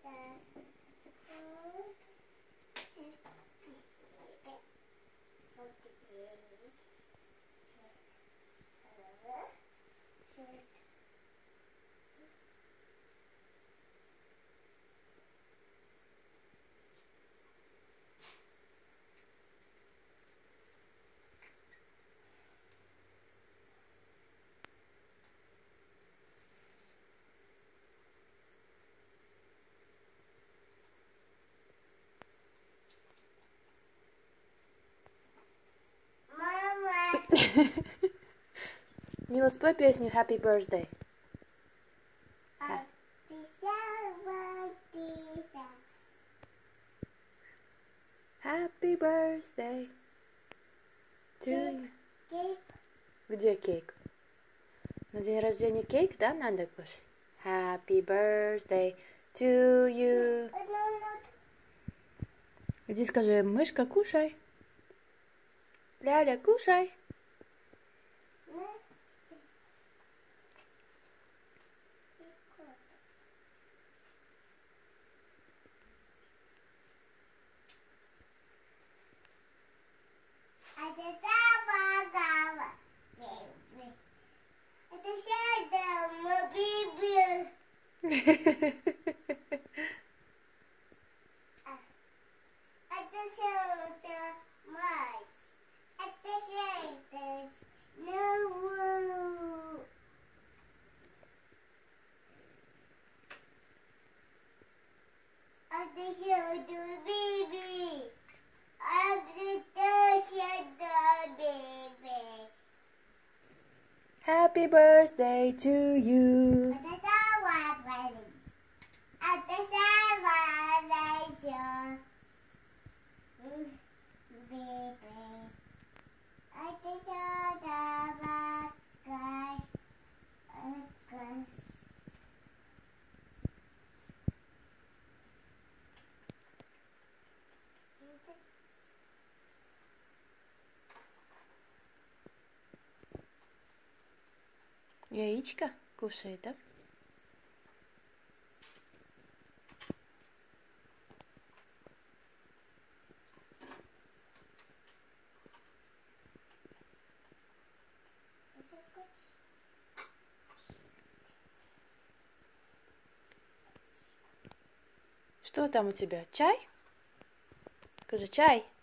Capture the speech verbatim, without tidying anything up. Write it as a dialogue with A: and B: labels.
A: Мила, спой песню Happy Birthday. Happy birthday to you.
B: Кейк.
A: Где кейк? На день рождения кейк, да, надо кушать? Happy birthday to you. Иди скажи, мышка, кушай. Ляля, кушай.
B: Это сядем, мы биби. Это сядем, мать. Это сядем, ну. Это сядем, биби. Это сядем, биби.
A: Happy birthday to you. Яичко кушает, да? Что там у тебя? Чай? Скажи, чай.